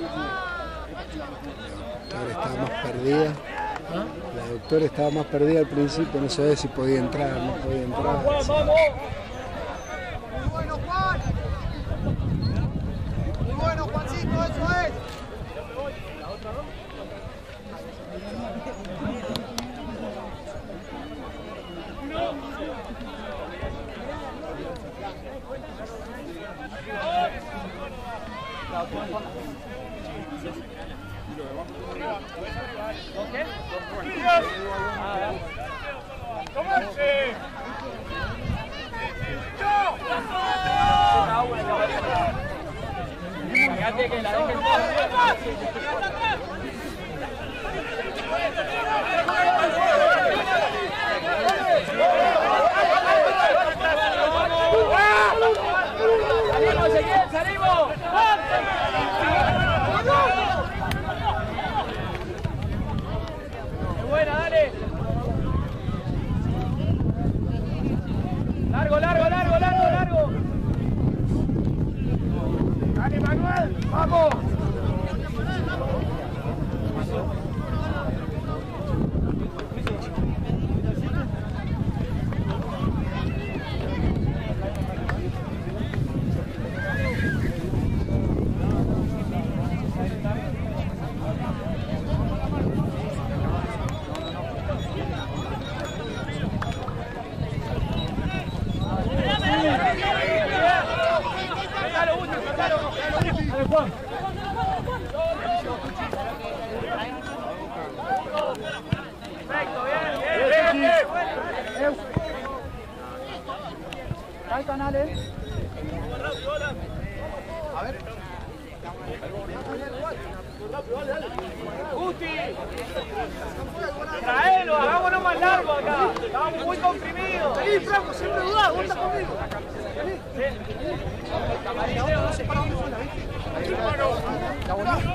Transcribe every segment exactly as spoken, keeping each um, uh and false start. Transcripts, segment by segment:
La doctora estaba más perdida. La doctora estaba más perdida al principio, no sabía si podía entrar, no podía entrar. ¡Vamos, Juan, vamos! Muy bueno, Juan. Muy bueno, Juancito, eso es. ¡Tomarse! Fíjate que la dejen ¡Salimos, Ezequiel, salimos! ¡Qué buena, dale! ¡Largo, largo, largo, largo, largo! ¡Dale, Manuel! ¡Vamos! Perfecto, bien, bien, bien, bien. ¿Hay canales? A ver. Gusti, traelo, hagámonos más largo acá. Estamos muy comprimidos. Vení, Franco, siempre dudás, vos estás conmigo. Vení. No sé para dónde fue la viste. Ahí, hermano. Está bonito.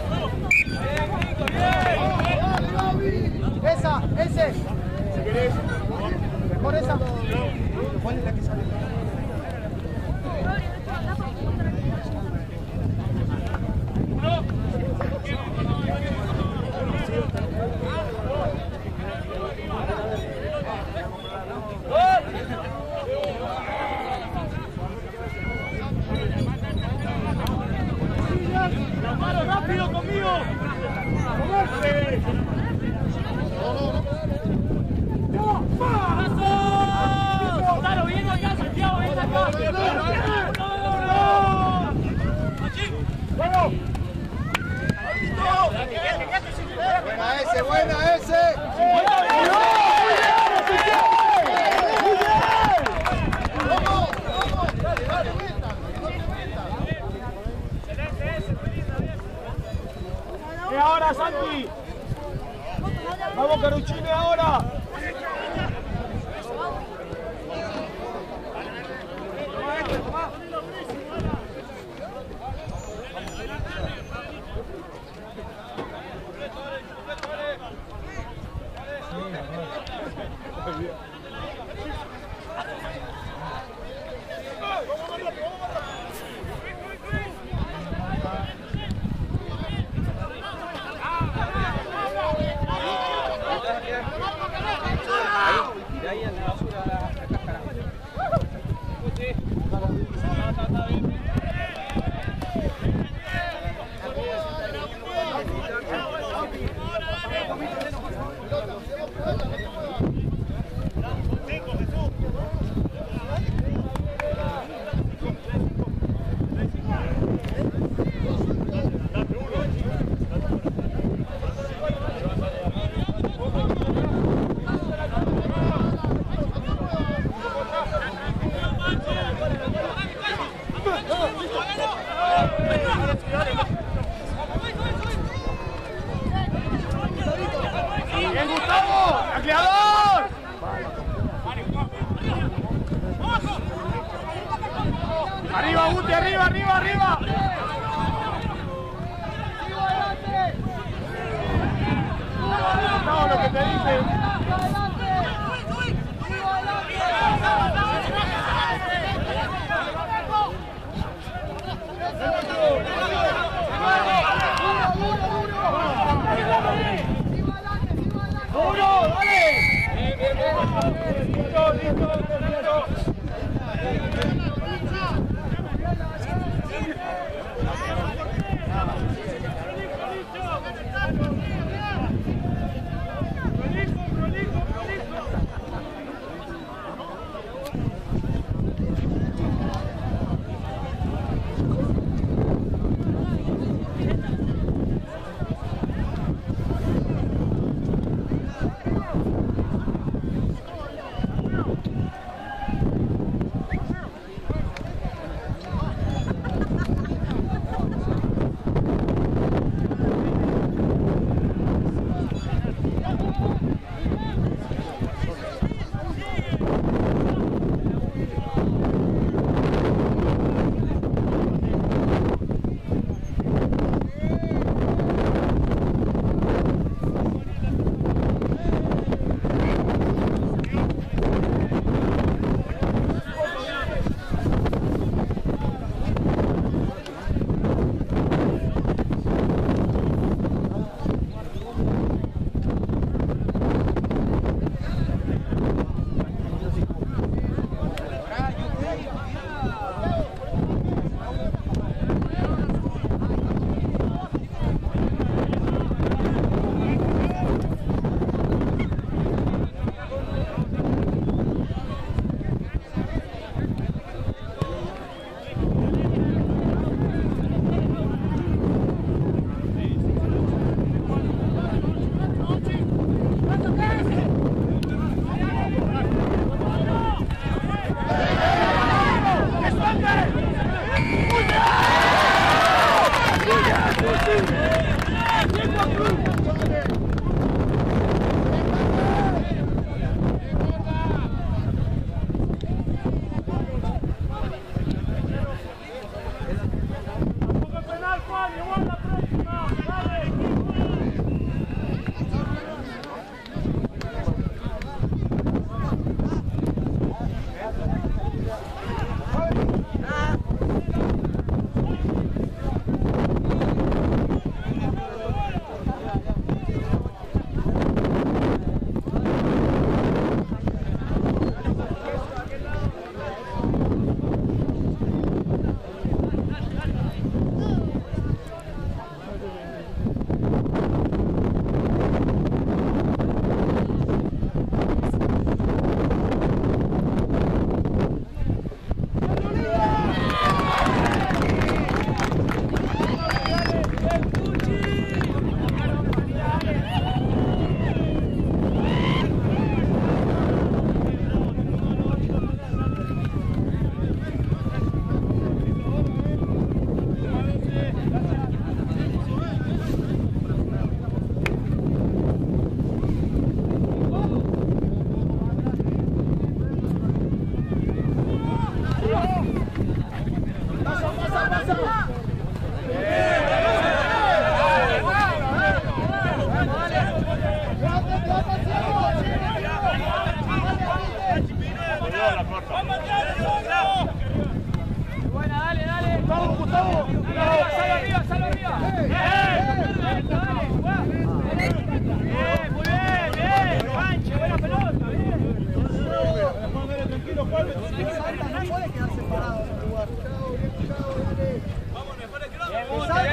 Esa, ese. Si querés. Mejor esa. ¿Cuál es la que sale? ¡Mano, rápido conmigo! ¡Moverse! ¡Paso! ¡Dalo, bien acá, Santiago! ¡Ven acá! ¡Vamos! Buena ese, buena ese. ¡Y ahora, Santi! ¡Vamos, Caruchini, ahora! Ahí en la basura la cáscara. ¡Bien, Gustavo! ¡Tacleador! ¡Arriba, Guti! ¡Arriba, arriba, arriba! No, lo que te dije. ¡Vamos!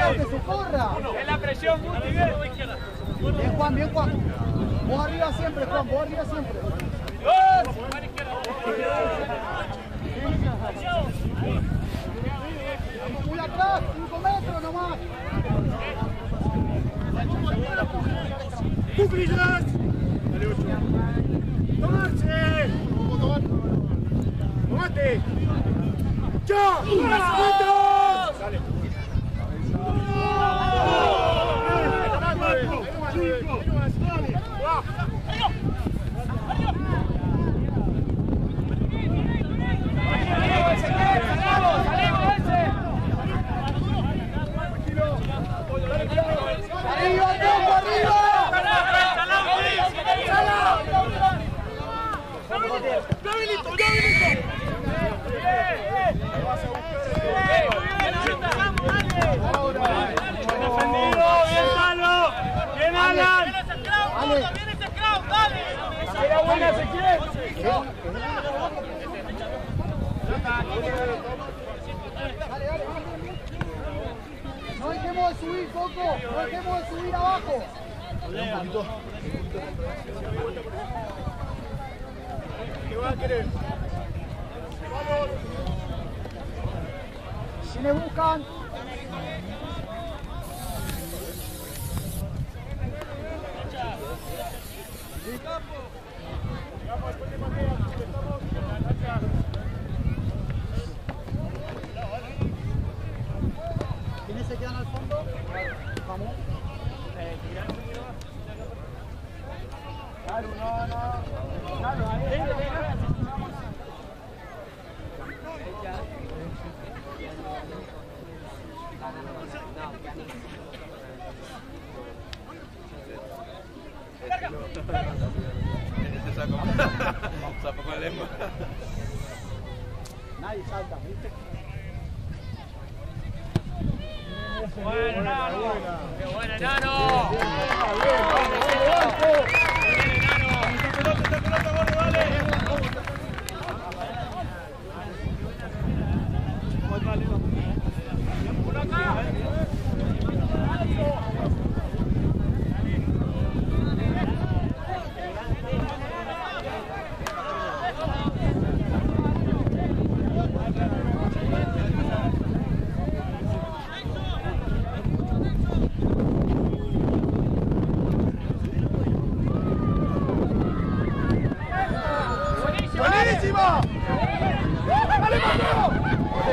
que se corra. Es la presión, muy bien. Bien, Juan, bien, Juan. Vos arriba siempre, Juan, vos arriba siempre. Muy atrás, cinco metros nomás. ¡Cuclillas! ¡Tomarse! ¡Tomate! ¡Ya! ¡Juntos! ¡Dale! ¡Arriba, Tronco, arriba! ¡Gabilito, Gabilito! ¡Bien defendido! ¡Bien Talo! ¡Bien Alan! ¡Viene ese crowd! ¡Dale! ¡Era buena Ezequiel! Dale, dale. No dejemos de subir, Coco. No dejemos de subir abajo. Un poquito. ¿Qué van a querer? ¿Quiénes buscan? ¿Quiénes se quedan al fondo? Vamos. Claro, no, no. Claro, ahí. Este saco. Saco con la lengua. Nadie salta, ¿viste? ¡Bueno, Enano! ¡Qué bueno, Enano! ¡Buenísimo! ¡Dale, Mateo!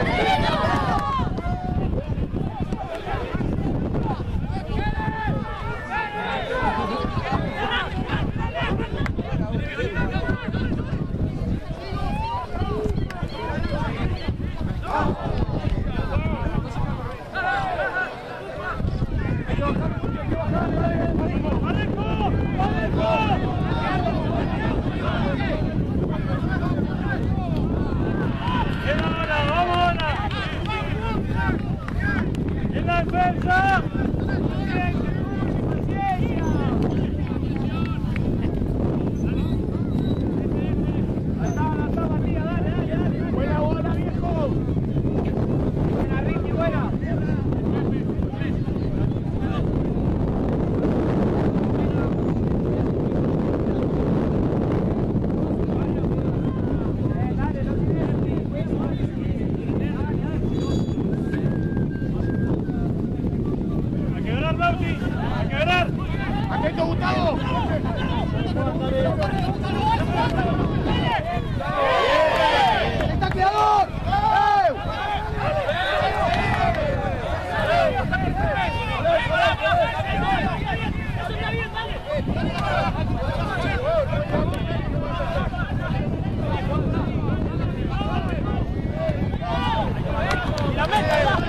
¡Defensa! ¡Buena bola, viejo! ¡Buena, Ricky, buena! ¡Atento, Gustavo! ¡Está creador! ¡La meta!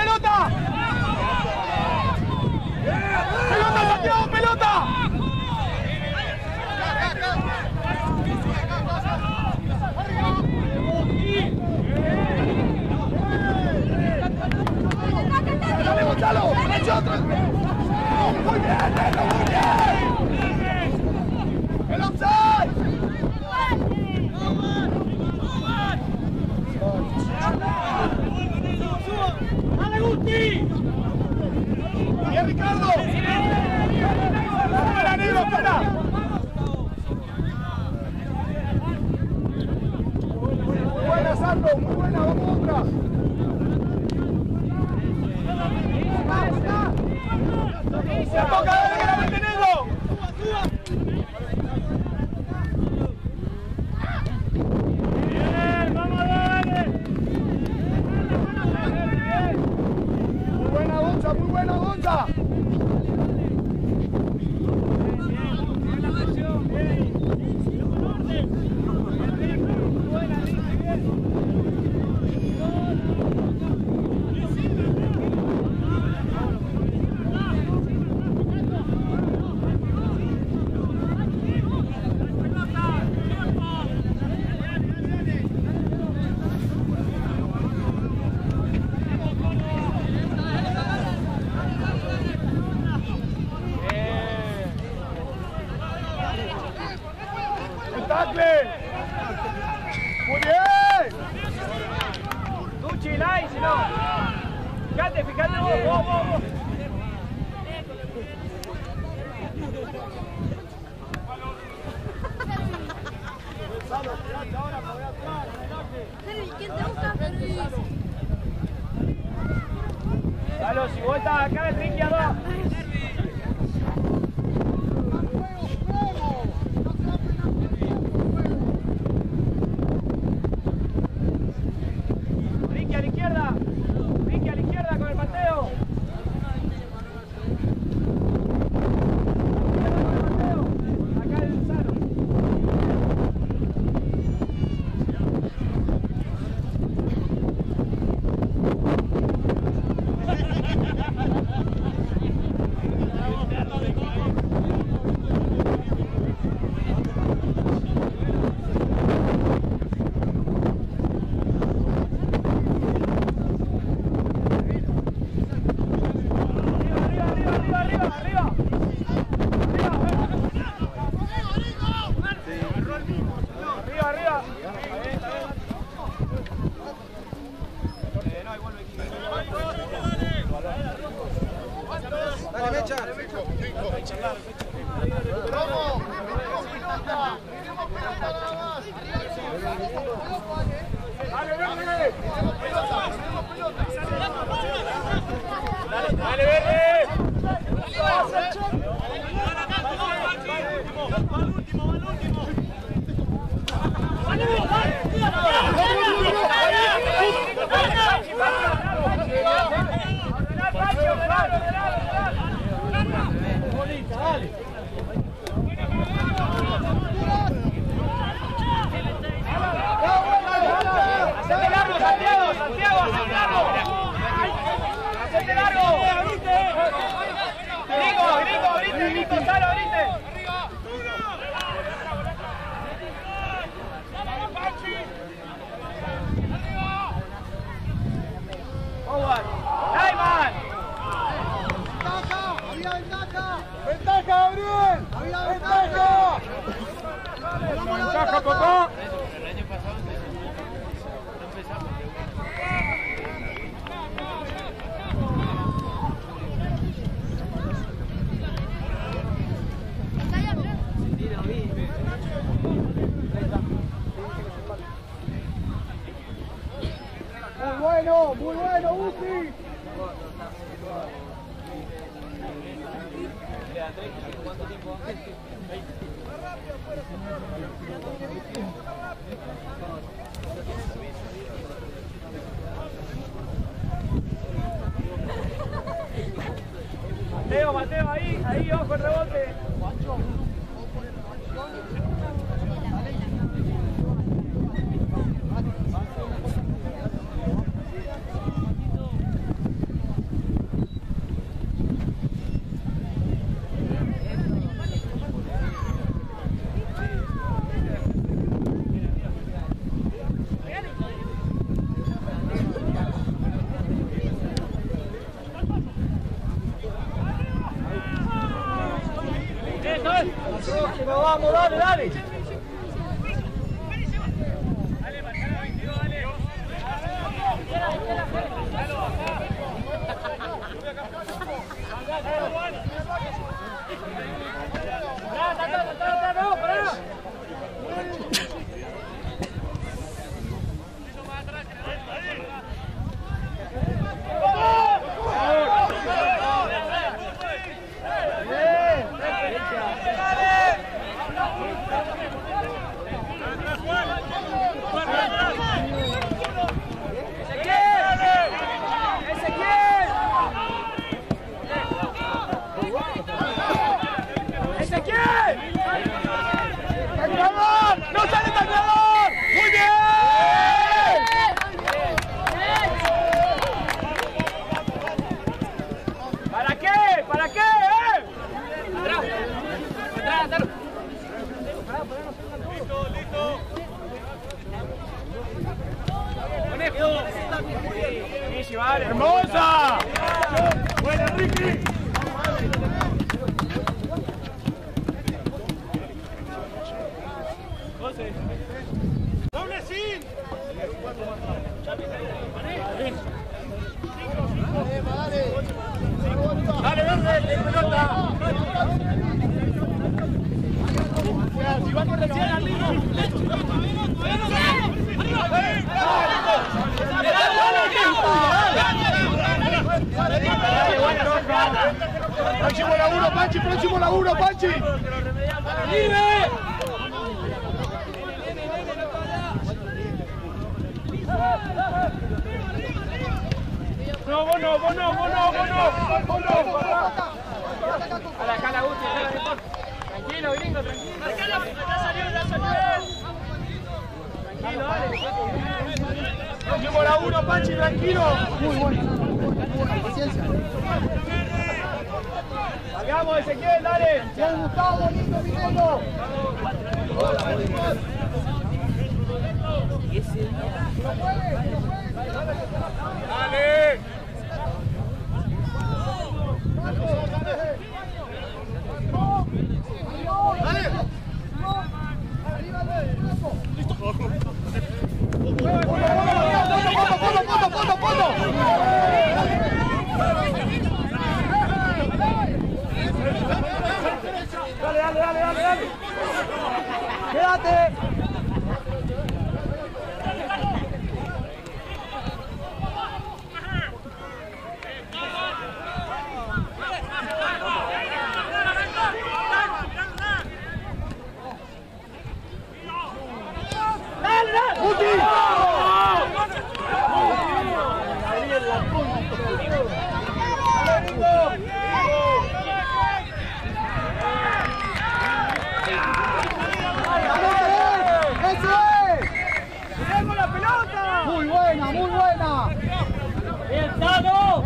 pelota! ¡Pelota, Santiago, pelota! ¡Dale, Gonzalo! ¡Nosotros! ¡Muy bien, Neto, muy bien! ¡El offside! ¡Dale, Gusti! ¡Bien, Ricardo! ¡Espera, Nilo, espera! Muy buena, Sandro, muy buena, vamos otra. ¡Se toca de que la mantenido! ¡Bien, vamos a darle! Muy buena, Gonza, muy buena, Gonza. ¡Muy bien! Tú chilai, si no. Fíjate, fíjate vos, vos, vos, vos. Dalo, si vos estás acá, el Ricky a dos. Ricky a la izquierda. Ricky a la izquierda con el Mateo. Acá el Sano. Muy bueno, Gusti. ¿Cuánto tiempo? Mateo, Mateo, ahí, ahí, ojo el rebote. Vamos, vamos, dale, dale. ¡No sale tackleador! ¡Muy bien! ¿Para qué? ¿Para qué? ¿Eh? Atrás, atrás, atrás. Listo, listo. Conejo. Vale. ¡Hermosa! ¡Buena, Ricky! ¡Doble sin! ¡Dale, verde! ¡Pelota! ¡Si va con recién al Lino! ¡Próximo laburo, Panchi! ¡Próximo laburo, Panchi! ¡Libre! No, vos no, vos no, vos no, vos no, vos no. A la cala, Guti, tranquilo, gringo, tranquilo. Ya salió, ya salió. Tranquilo, dale. ¡Próximo laburo, Panchi! ¡Tranquilo! Muy bueno, muy buena, paciencia. Hagamos, Ezequiel, dale. ¡Bien, Gustavo, bonito, Minero! Dale. Dale, dale, dale, dale, dale. Quédate. Muy buena, muy buena. Bien, Tano.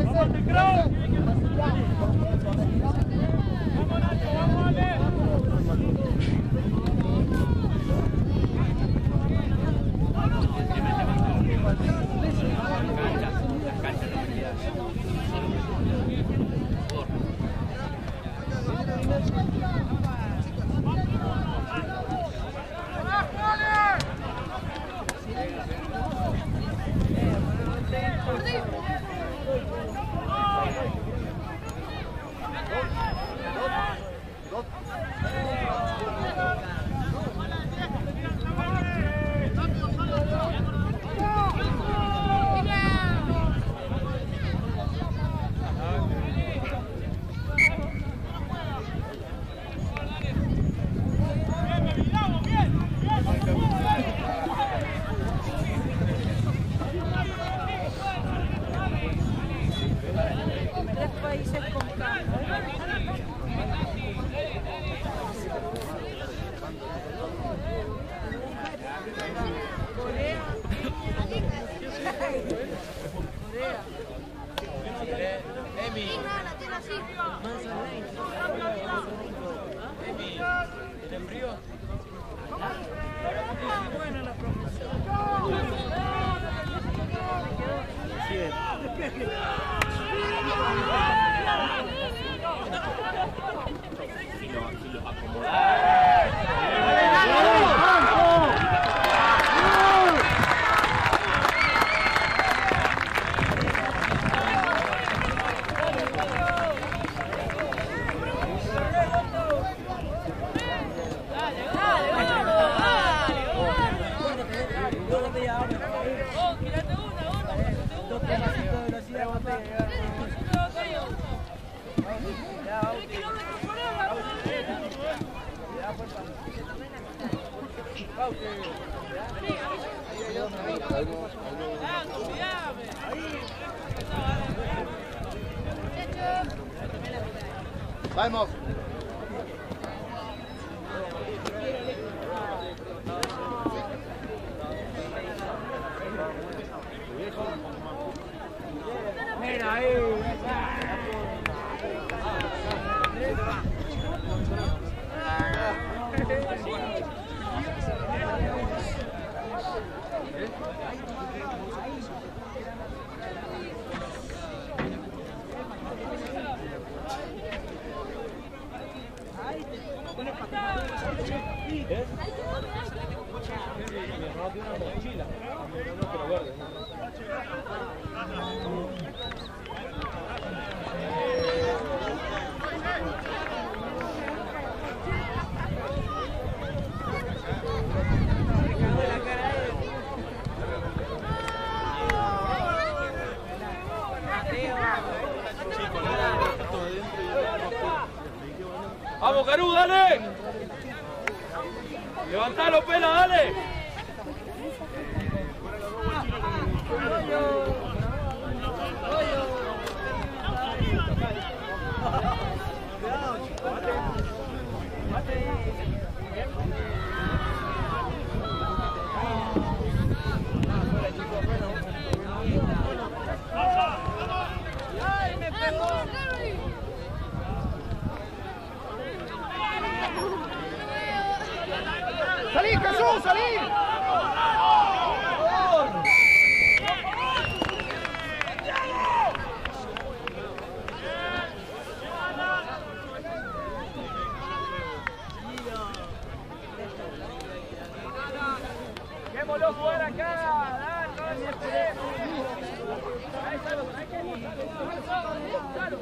Si los acomodás. Vamos. Mira ahí. Vamos, Carú, dale. Levantalo, pela, dale. ¡Salí, Jesús, salí! Démoslo fuera acá, dale, no esperemos. Ahí está, hay que claro.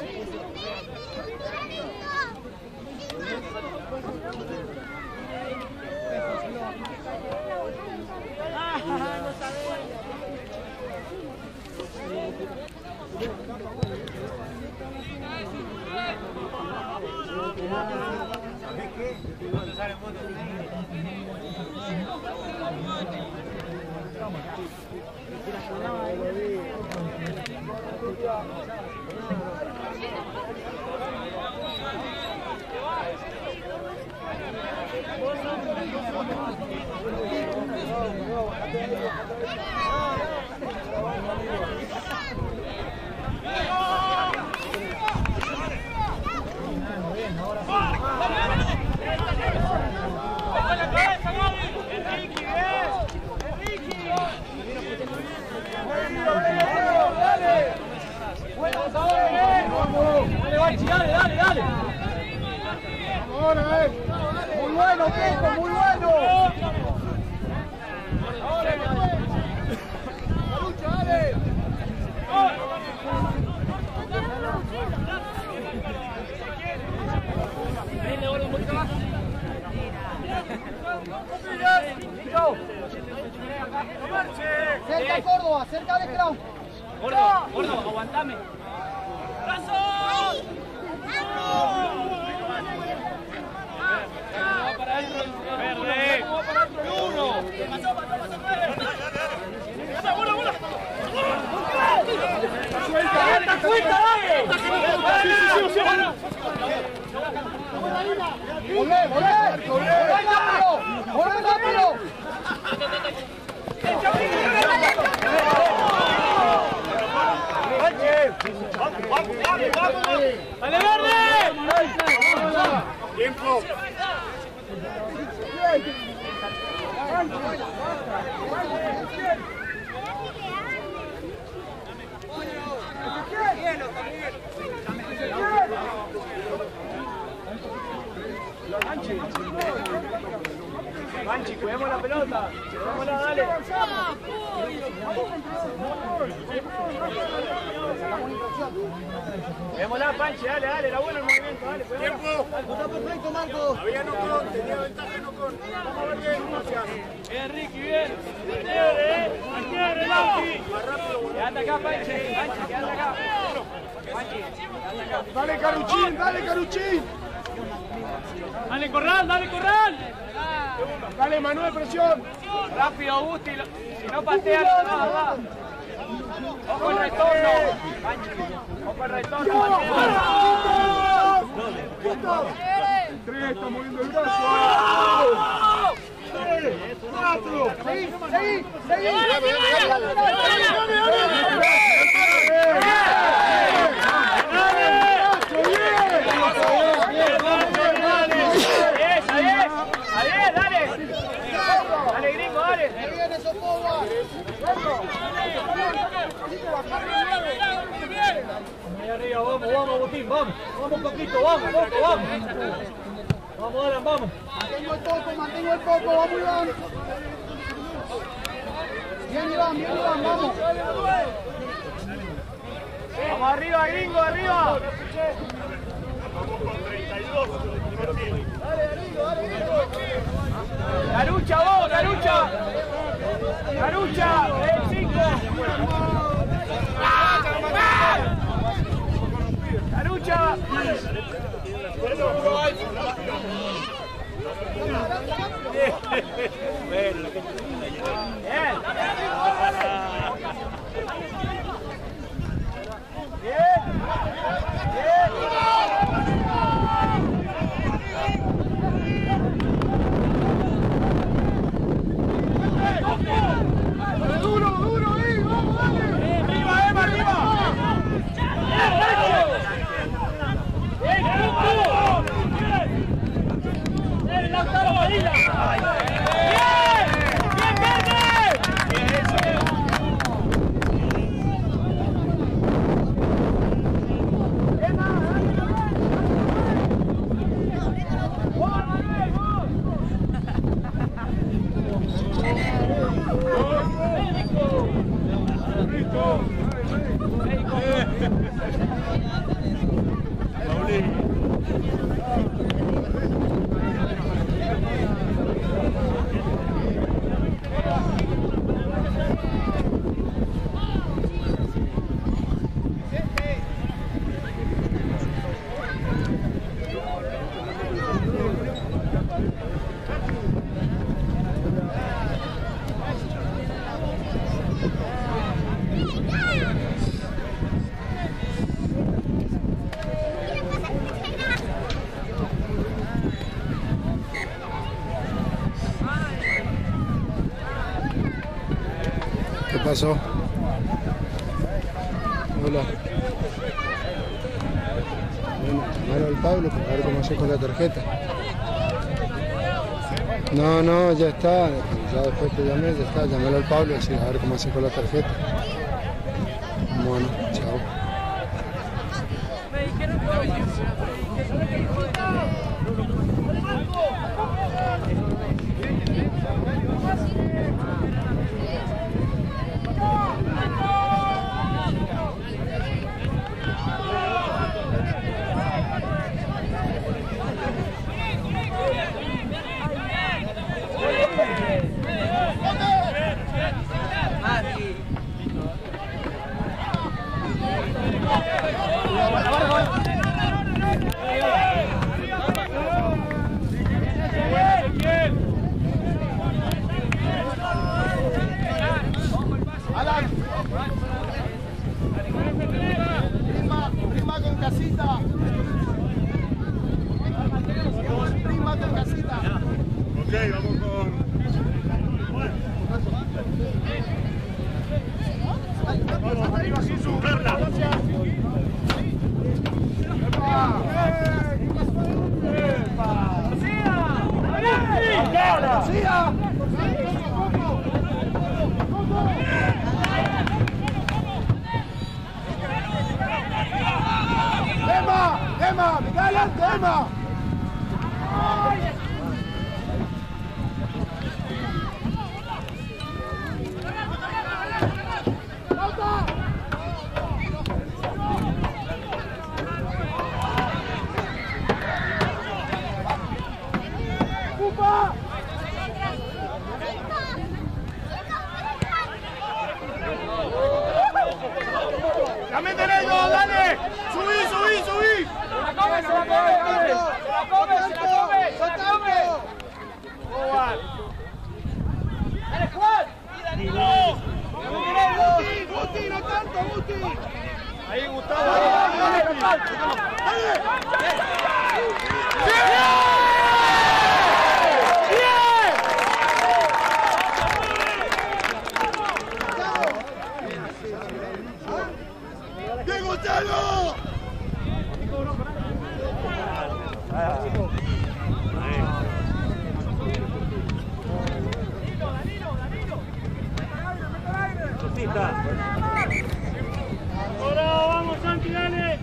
Ah, no sabía. ¿Sabés qué? Cuando sale moto. Dale, dale, dale. Ahora, eh. Muy bueno, Keiko, muy bueno. Ahora, la lucha, dale. Venle, ahora un poquito más. Cerca Córdoba, cerca de Crown. Gordo, gordo, aguantame. ¡Brazos! Para adentro, verde. Uno. Pasó, pasó, pasó, nueve. ¡Bola, bola! ¡Suelta, suelta, dale! ¡Sí, sí, sí, ¡Volé, volé! ¡Volé rápido! ¡Volé rápido! ¡Dale, verde! ¡Tiempo! Manchi, cuidemos la pelota. Cuidémosla, dale. Cuidémosla, Panchi, dale, dale, era bueno el movimiento, dale. ¡Tiempo! Está perfecto, Marcos. Había Nocón, tenía ventaja Nocón. Vamos a ver bien, gracias. Bien, Ricky, bien. Quiere, eh. Quiere, Lauti. Quédate acá, Panchi. Panchi, quédate acá. Panchi, quédate acá. Dale, Caruchín, dale, Caruchín. Dale, Corral, dale, Corral. Dale, Manuel, presión. Rápido, Gusti. Si no patea, no va, va. Ojo el retorno. Panchi, ojo el retorno. El tres está moviendo el brazo. tres, cuatro. Seguí, seguí, seguí. Ahí arriba, vamos, vamos, Botín, vamos. Vamos un poquito, vamos, vamos, vamos. Vamos, Alan, vamos. Mantengo el foco, mantengo el foco, vamos, Iván. Bien, Iván, bien, Iván, vamos. Vamos arriba, gringo, arriba. Vamos con treinta y dos. Dale, gringo, dale, gringo. Garucha, vos, Garucha. Garucha, el cinco. Garucha. Bien. Duro, duro, ahí, vamos, dale. Arriba, Emma, arriba. ¡Bien, Lautaro Padilla! ¡Bien! ¡Bien, verde! ¡Bien, eso! ¡Emma, dale, ¡vos, Manuel, vos! ¡Médico! ¡Médico! ¿Qué pasó? Hola. Bueno, llamar al Pablo para ver cómo hace con la tarjeta. No, no, ya está. Ya después que llamé, ya está. Llamar al Pablo y decir a ver cómo hace con la tarjeta. Bueno, chao. Prima, prima con casita. Prima con casita. Ok, vamos con... Vamos, arriba sin su perla. ¡García! ¡Emma! ¡Emma! ¡Mira adelante, Emma! ¡La meten ellos, dale! ¡Subí, subí, subí! ¡Se la come, se la come! ¡Se la come, se la come! ¡Se la come! ¡Juan! ¡Dale, Juan! ¡Danilo! ¡Guti, Guti, no tanto, Guti! Ahí, Gustavo. ¡Dale! ¡Dale! Ahora vamos, Santi, dale.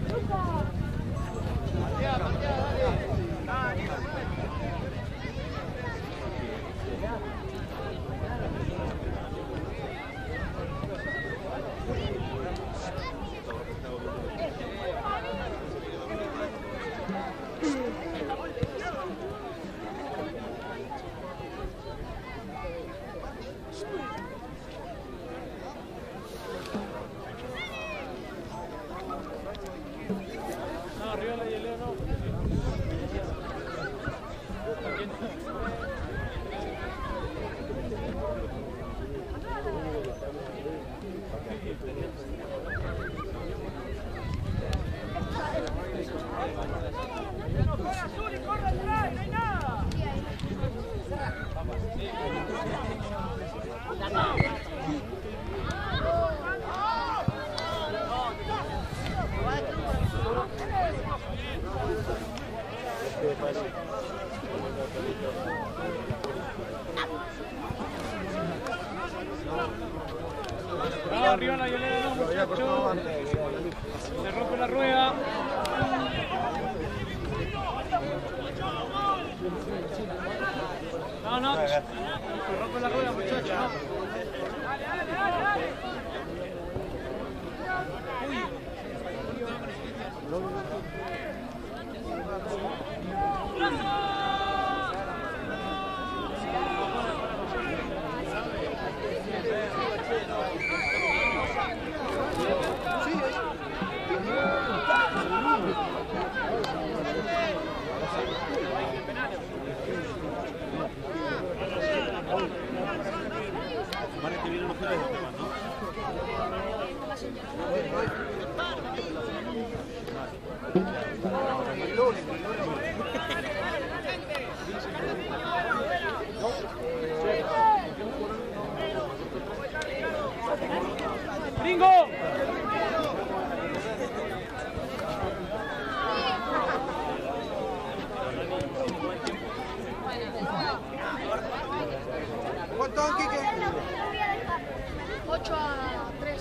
No, arriba la hielera no. No, arriba la hielera no, muchachos. Se rompe la rueda. No, no, se rompe la rueda, muchachos. Dale, dale, dale, dale. Semana que viene los jueves de temas, ¿no? ¡Gringo! ¿Cuánto, Quique? ocho a tres.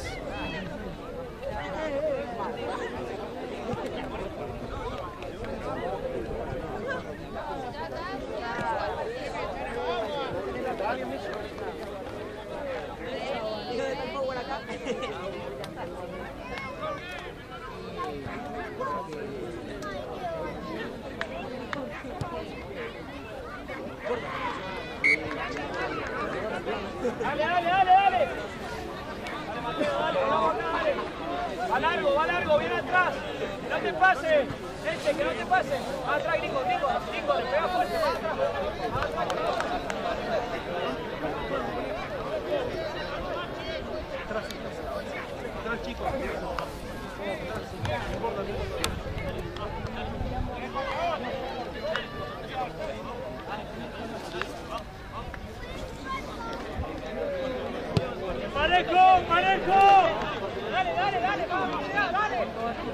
Dale, dale, dale, dale. Dale, Mateo, dale, vamos, dale. Va largo, va largo, viene atrás. Que no te pase. Gente, que no te pase. Más atrás, gringo, gringo, gringo, le pega fuerte, más atrás. Más atrás. Atrás, atrás, chicos. ¡Parejo! ¡Parejo! Dale, dale, dale, vamos, dale, dale.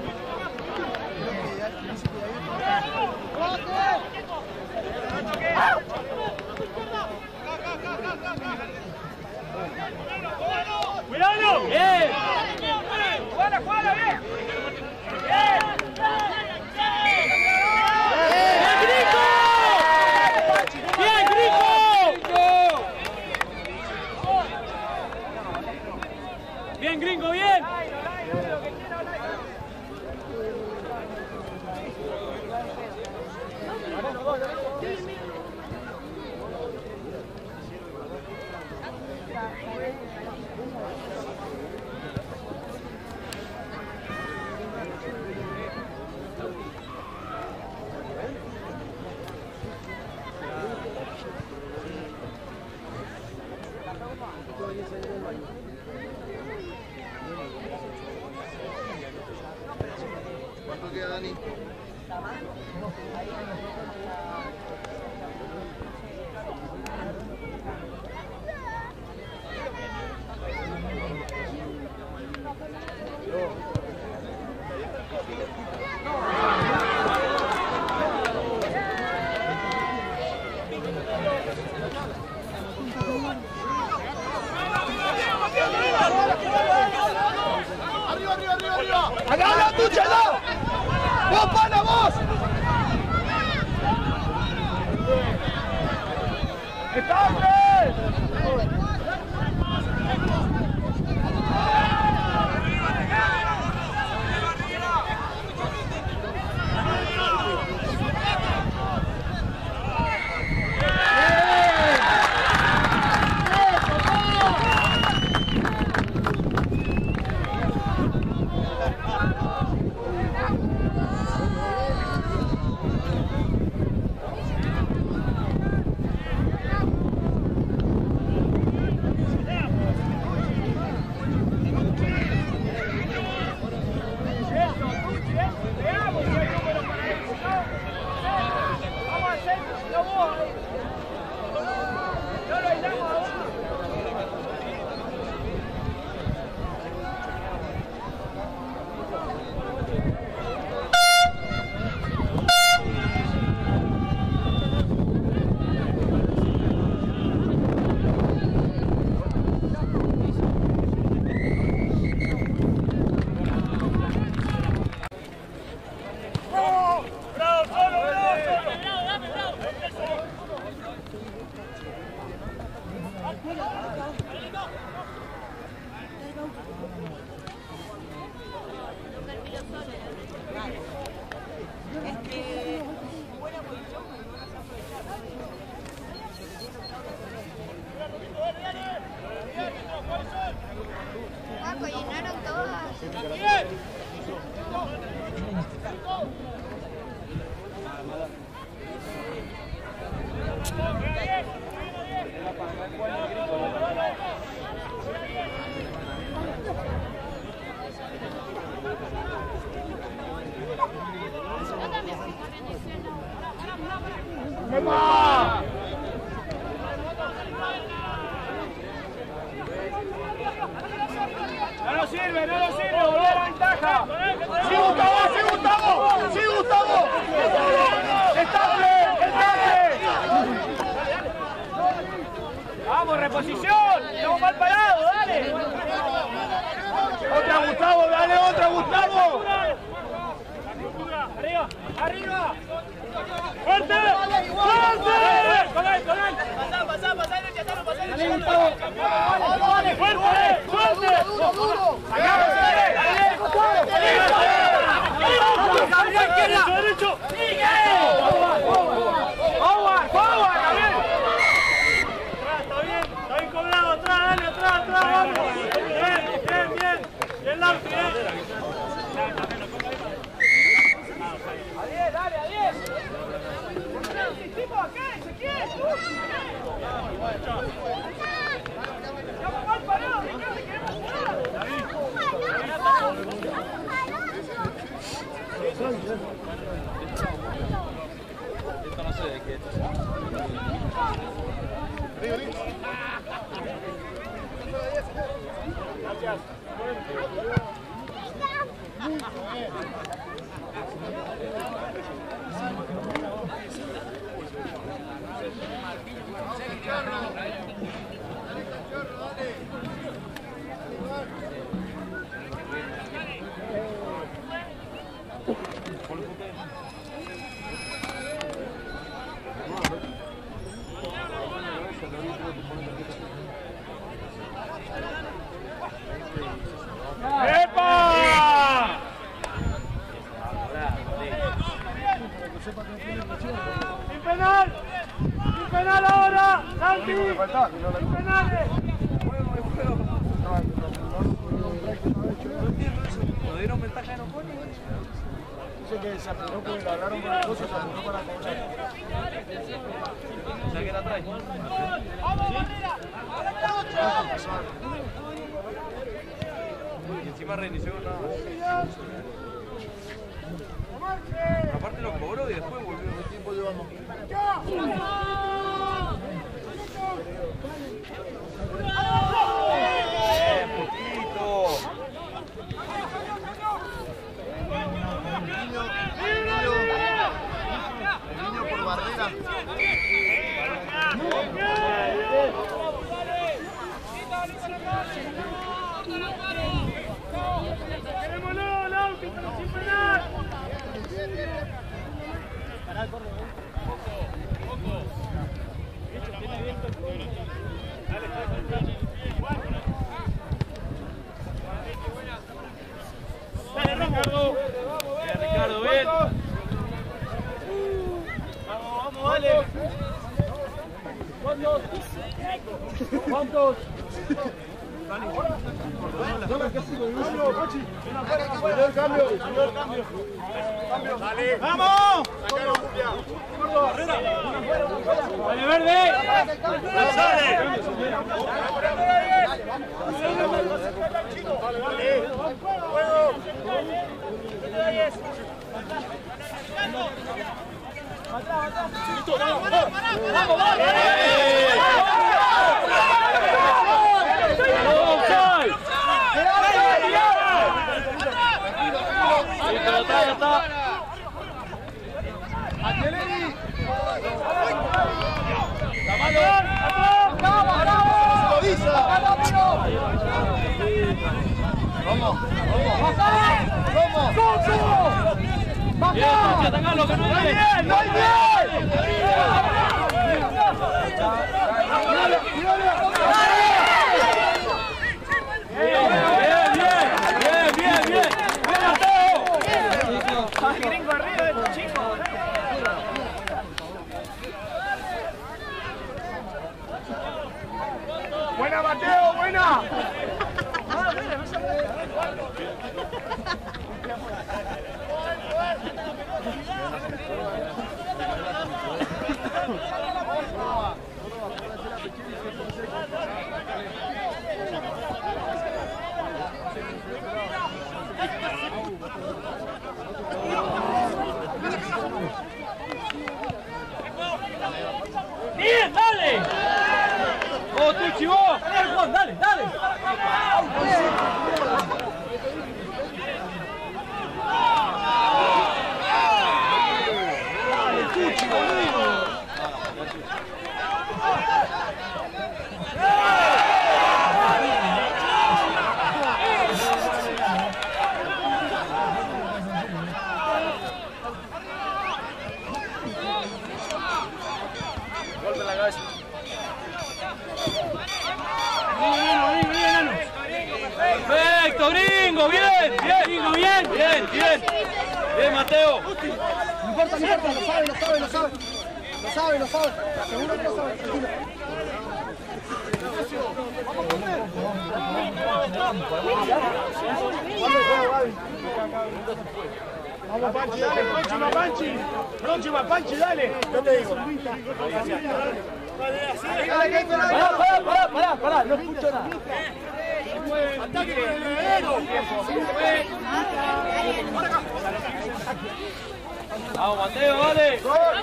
¡Cuidado! ¡Bien! ¡Juega, juega, bien! ¡Bien! ¡Bien, Gringo! ¡Bien, Gringo, bien! ¿Cuánto queda, Dani? ¡Agarra tu chelo! ¡Vos, pana, vos! ¡Estable! Paco, llenaron todas. No nos sirve, no nos sirve, volver a la ventaja. ¡Sí, Gustavo! ¡Sí, Gustavo! ¡Sí, Gustavo! ¡Estable! ¡Estable! ¡Vamos, reposición! ¡Estamos mal parados, dale! ¡Otra, Gustavo! ¡Dale otra, Gustavo! ¡Arriba! ¡Arriba! ¡Fuerte! ¡Fuerte! ¡Con él, con él! ¡Pasá, pasá, pasá! ¡Dale, Gustavo! ¡Fuerte! ¡Fuerte! ¡Duro, duro! ¡Derecho, derecho! ¡Sigue! ¡Forward, forward, Gabriel! Atrás, está bien, está bien cobrado, atrás, dale, atrás, atrás, vamos. Bien, bien, bien. Bien, Lampi, bien. A diez, dale, a diez. Insistimos acá, Ezequiel. Estamos mal parados, Ricardo, queremos jugar. Esto no sé de qué. Gracias. ¡Epa! ¡Sin penal! ¡Sin penal ahora! ¡Santi! ¡Sin penales! ¿Nos dieron ventaja de no pone? Dice que se apuró porque le hablaron con el coche, se apuró para cobrar. O sea que la trae. ¡Vamos, Barrera! Y encima reinició nada más. Aparte lo cobró y después volvió. ¿Qué tiempo llevamos? ¡Eh, poquito! El niño, el niño, el niño por barrera. ¡Querémoslo, Lauti, pero sin frenar! Dale, Ricardo. Bien, Ricardo, bien. Vamos, vamos, dale. ¿Cuántos? ¿Cuántos? ¡Vamos! ¡Dale, verde! ¡Sale! ¡Vamos, vamos! Vamos, vamos, vamos. Bien, atacalo, que no hay bien, no hay bien. Bien, bien, bien, bien. Bien, Mateo. Gringo arriba de estos chicos. Buena, Mateo, buena. ¡Bien, dale! ¡Oh, tú, chivo! ¡Dale, Juan, dale, dale! ¡Dale, tú, chivo, boludo! Golpe en la cabeza. Perfecto, gringo, bien, bien, gringo, bien, bien, bien. Bien, Mateo. No importa, no importa, lo sabe, lo sabe, lo sabe. Lo sabe, lo sabe. Seguro que lo sabe, tranquilo. Vamos a comer. Vamos, Panchi, dale, próxima, Panchi. Próxima, Panchi, dale. Yo te digo. Pará, pará, pará, pará, pará, no escucho nada. Ataque con el heredero. Vamos, Mateo, dale.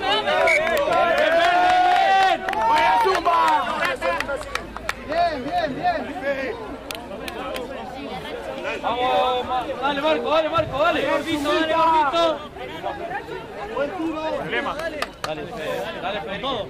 ¡Buena zumba! Bien, bien, bien. Vamos, dale, Marco, dale, Marco, dale. Marquito, dale, Marquito. Buen tiro. Problema. Dale, Fede, dale, Fede, todo.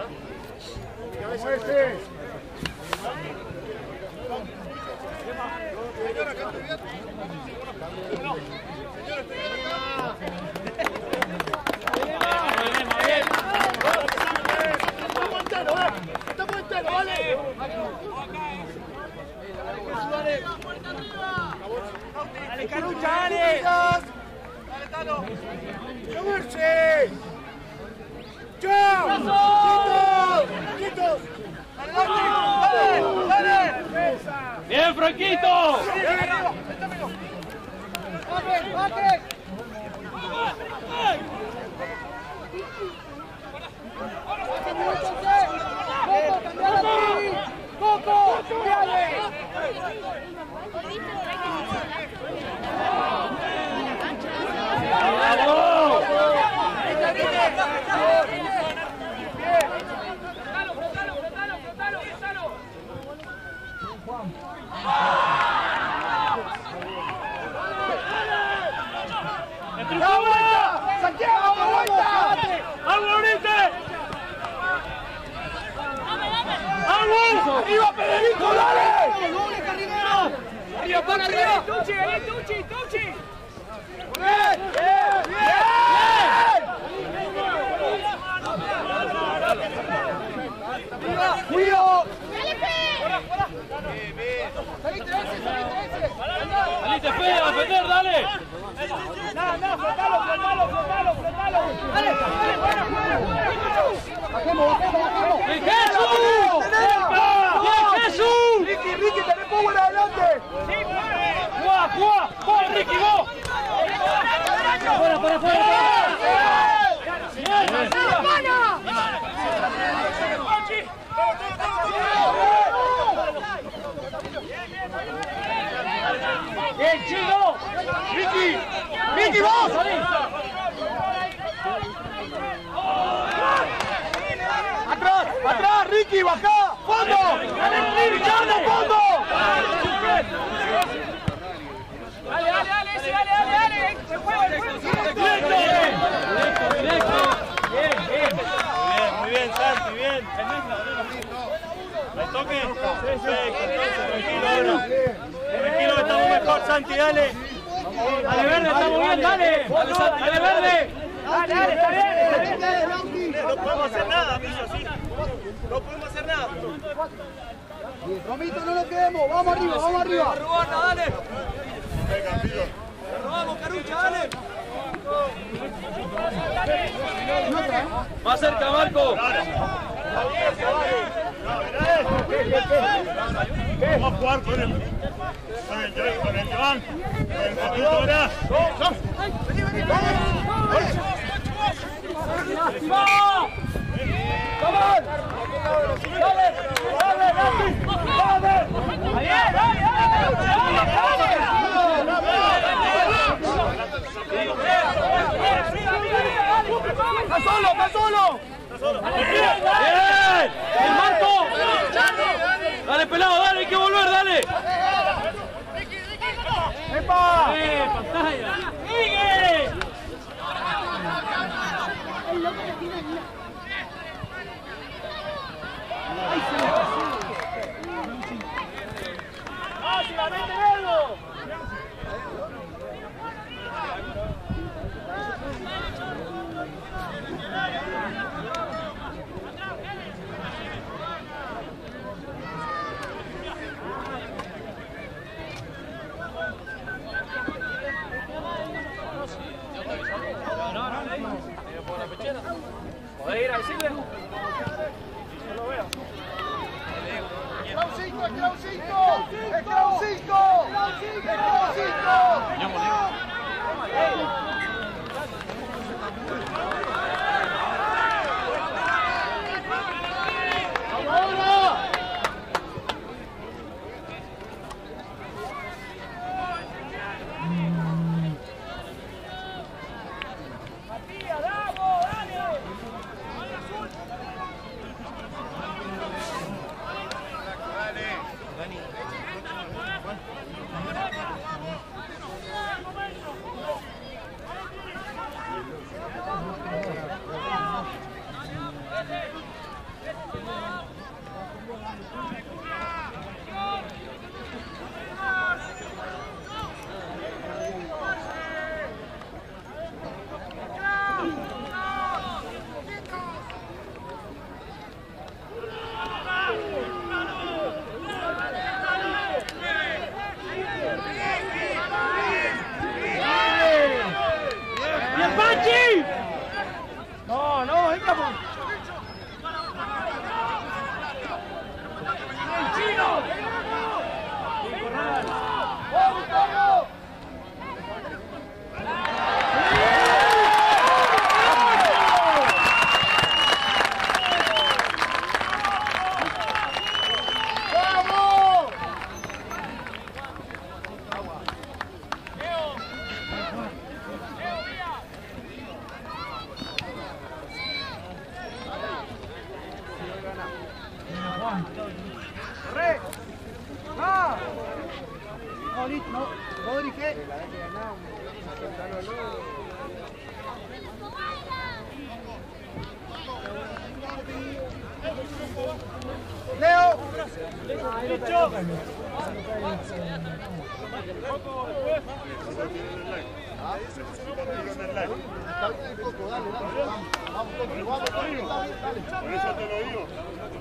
Dale, Carucha, dale. Dale, Tano. ¡Moverse! ¡Chao! ¡Quietos! ¡Quietos! ¡Dale! ¡Dale! ¡Bien, Franquito! ¡Baje, baje! ¡Coco! ¡Cambiale! ¡Bravo! ¡La vuelta! ¡Santiago, la vuelta! ¡Vamos, Brite! ¡Vamos! ¡Arriba, Federico, dale! ¡Doble carrilero! ¡Arriba, para arriba! ¡Tucci, vení, Tucci, Tucci! ¡Bien! ¡Bien! ¡Bien! ¡Arriba! ¡Cuido! ¡Salite ese, salite ese! ¡Salite, Fede, a defender, dale! ¡No, no, flotalo, flotalo, flotalo, flotalo! ¡Dale, dale, fuera, fuera, fuera! ¡Bajemos, bajemos, bajemos! ¡Bien, Jesús! ¡Bien, Jesús! ¡Ricky, Ricky, tenés power adelante! ¡Juá, juá! ¡Juá, Ricky, vos! ¡Fuera, fuera, fuera! ¡Bien, ¡Bien, Chino! ¡Ricky! ¡Ricky, vos! ¡Atrás! ¡Atrás, Ricky! ¡Bajá! ¡Fondo! ¡Richardo, fondo! ¡Dale, dale, dale! ¡Ese, dale, dale, dale! ¡Se juega, se juega! ¡Directo! ¡Directo! ¡Bien, bien! Muy bien, Santi, bien. ¿Me toque? Perfecto, entonces, tranquilo ahora. Tranquilo que estamos mejor, Santi, dale. Dale, Verde, estamos bien, dale. Dale, Santi, dale, Verde. ¡Dale, dale, está bien, está bien! No podemos hacer nada, Millo, sí. No podemos hacer nada. Romito, no nos quedemos, vamos arriba, vamos arriba. Rubana, dale. Vamos, Carucha, dale. Más cerca, Marco. Vamos a jugar con el, con el, con el Joan, con el Patito ahora. ¡Vení, vení! ¡Vamos! ¡Vamos! ¡Dale! ¡Dale, Nati! ¡Dale! ¡Dale, ¡Está solo, está solo! ¡Bien! ¡El Marco! ¡Dale, pelado, dale! ¡Hay que volver, dale! ¡Epa! ¡Eh, pantalla! ¡Sigue! ¡Básicamente, Nerdo! ¿Podés ir a decirle? Yo lo veo. ¡Queda un cinco, queda un cinco! ¡Queda un cinco! ¡Queda un cinco! No, no, venga, por... Por eso te lo digo.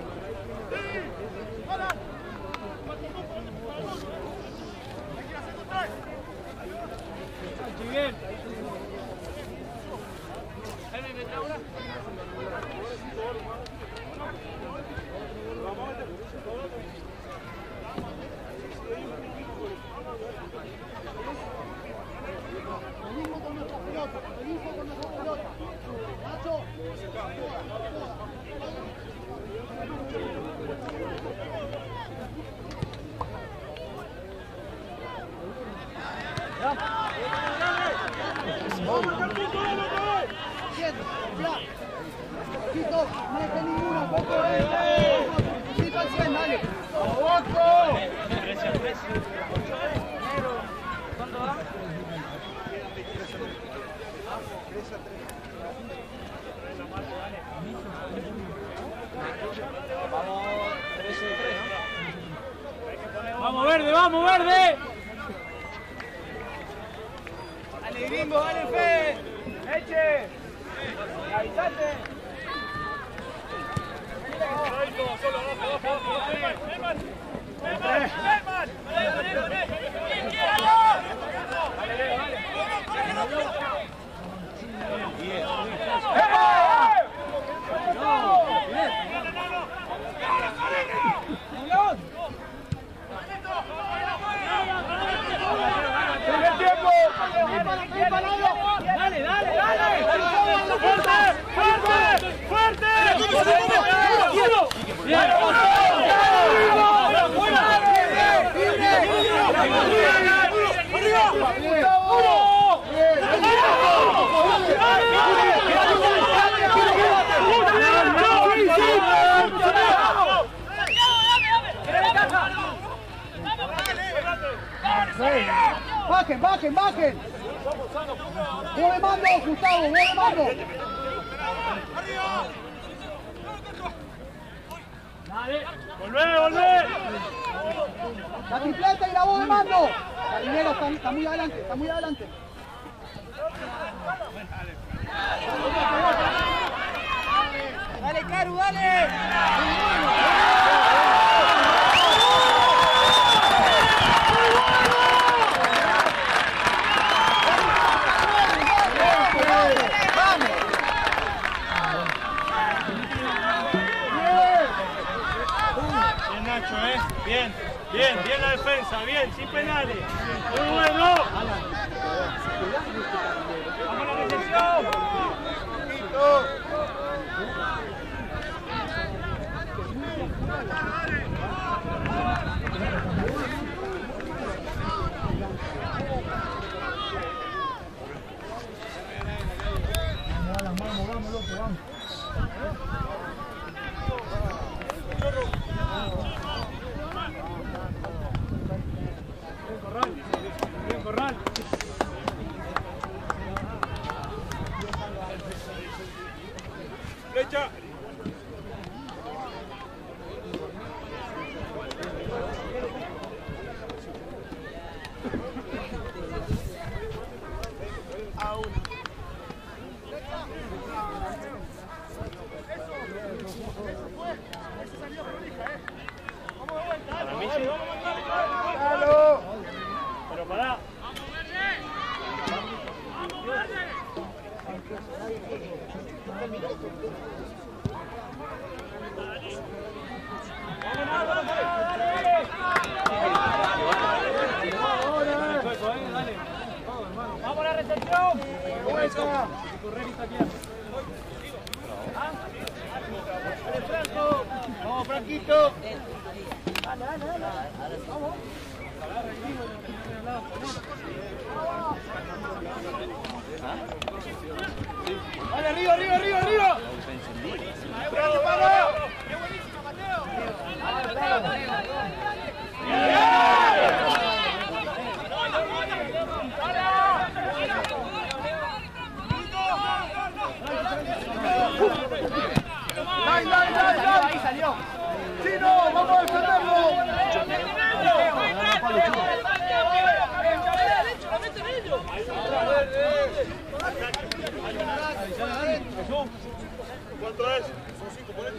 Bien. Venimos con nuestra pelota, venimos con nuestra pelota. Nacho. Quieto, ya. Quito, no deje ninguna, poco. Sí, Falcén, dale. ¡Abajo! ¿Cuánto va? Vamos verde, vamos verde. Dale gringo, dale fe. Eche. Avisate. Solo abajo, abajo, abajo. Dale, dale, dale. Fuerte, fuerte, fuerte. Bajen, bajen, bajen. Mueve mando, Gustavo, mueve mando. Volvé, volvé. La tripleta y la voz de mando. Carinero está, está muy adelante, está muy adelante. Dale, Caru, dale. Bien, Nacho, ¿eh? Bien, bien, bien la defensa, bien, sin penales. Muy bueno. Vamos a la recepción. Vamos, vamos, loco, vamos. Corral, bien corral. Derecha. A uno. Para mí sí. Pero pará. Vamos a la recepción. Vamos, Franquito. Dale, arriba, arriba, arriba, arriba. ¡Bravo, bravo! ¡Qué buenísimo, Mateo! ¡Dai, dai, dai, dai! Ahí salió. ¡Chino, vamos a defenderlo!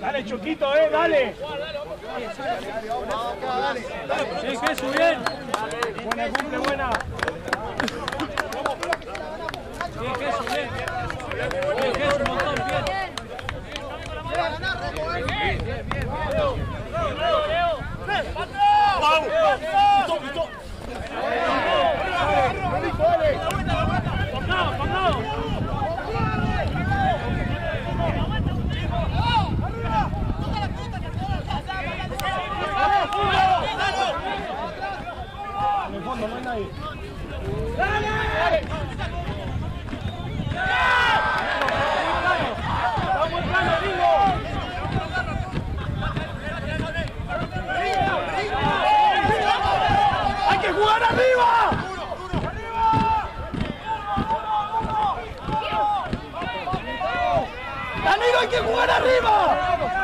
Dale, Choquito, eh, dale. Sí, Jesús, bien. Buena, cumple, buena. Sí, Jesús, bien. Bien, Jesús, un montón, bien. Bien, bien, bien. ¡Vamos! ¡Pistó, pistó! ¡Pongado, pongado! En el fondo no hay nadie. ¡Dale! ¡Está muy plano, Rigo! ¡Hay que jugar arriba! ¡Danilo, hay que jugar arriba!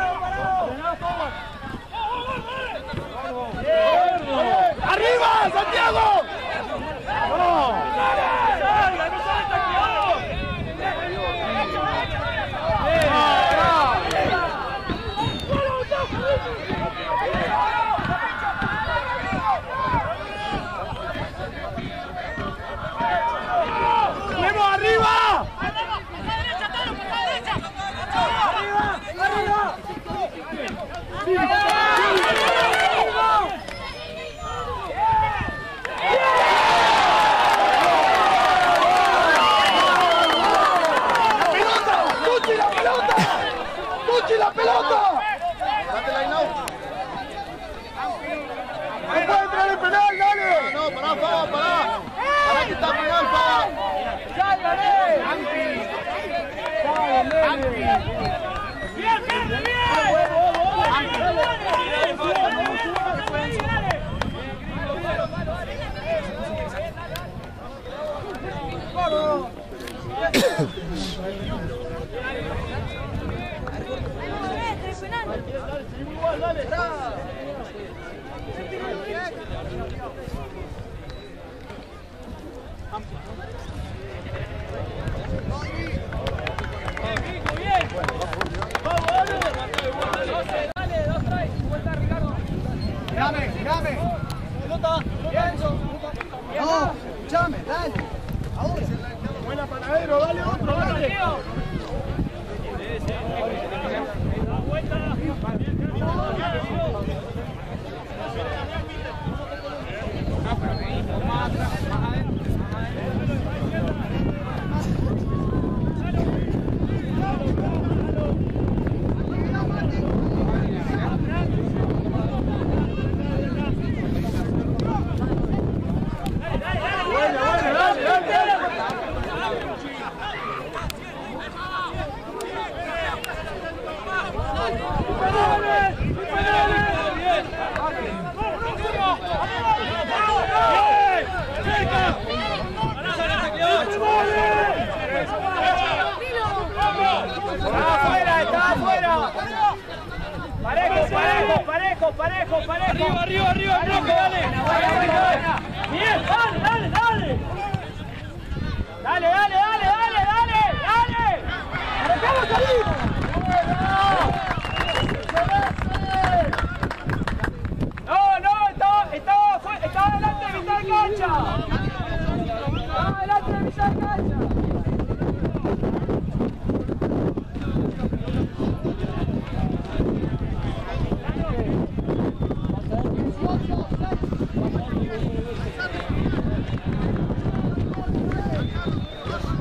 ¡Arriba, Santiago! ¡No! ¡Salga, no sale taqueado! ¡Vemos arriba! ¡Arriba! ¡Arriba! ¡La pelota! ¡Dátela ahí, no! ¡No puede entrar el penal, dale! No, pará, Faba, pará. Pará que está penal, Faba. ¡Sálgale! ¡Sálgale! ¡Bien, bien, bien! Llame, llame. Pelota. No, llame, dale. Ahora. Buena Panadero, dale otro, dale. La vuelta. Parejo, parejo, parejo, parejo, parejo. Arriba, arriba, arriba, arriba, dale. Bien, dale, dale, dale. Dale, dale, dale, dale, dale, dale. ¡Dejamos salir! No, no, estaba, estaba, fue, estaba delante de mitad de cancha. Estaba delante de mitad de cancha. Yes.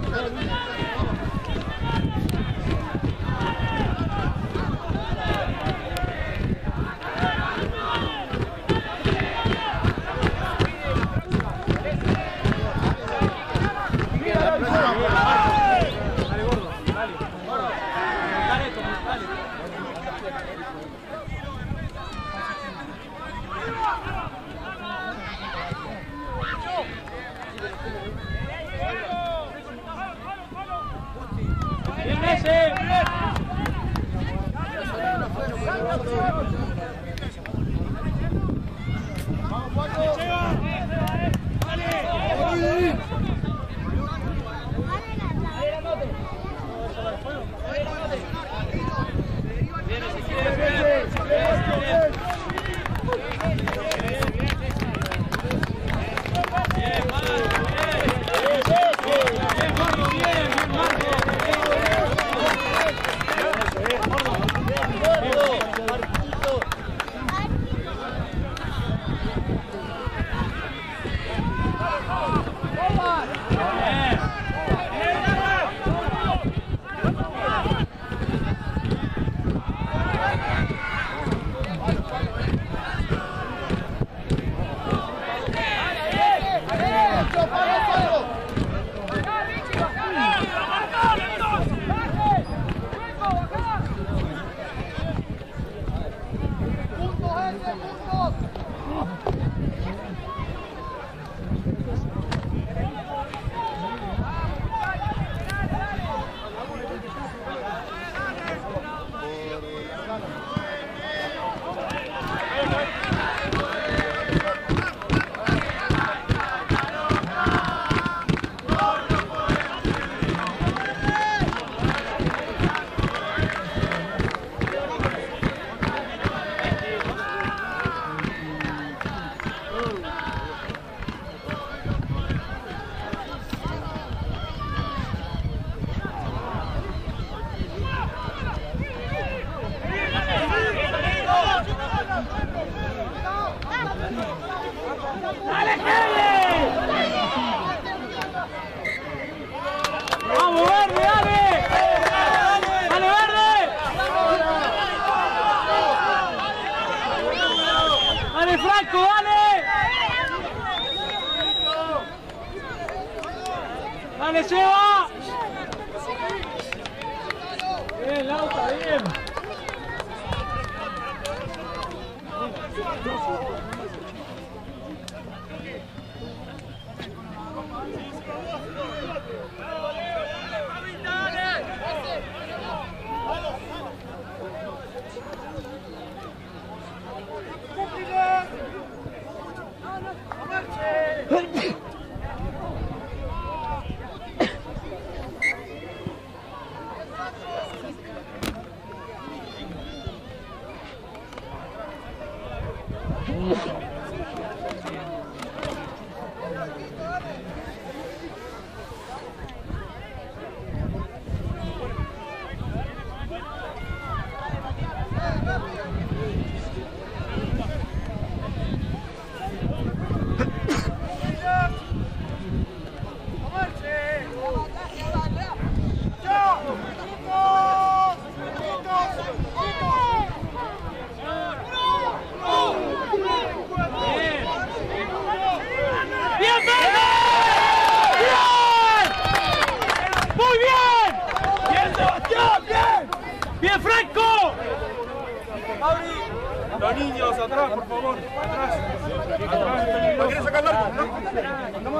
Los niños, atrás, por favor. Atrás. Atrás. ¿No quieres sacar el arco? ¿No?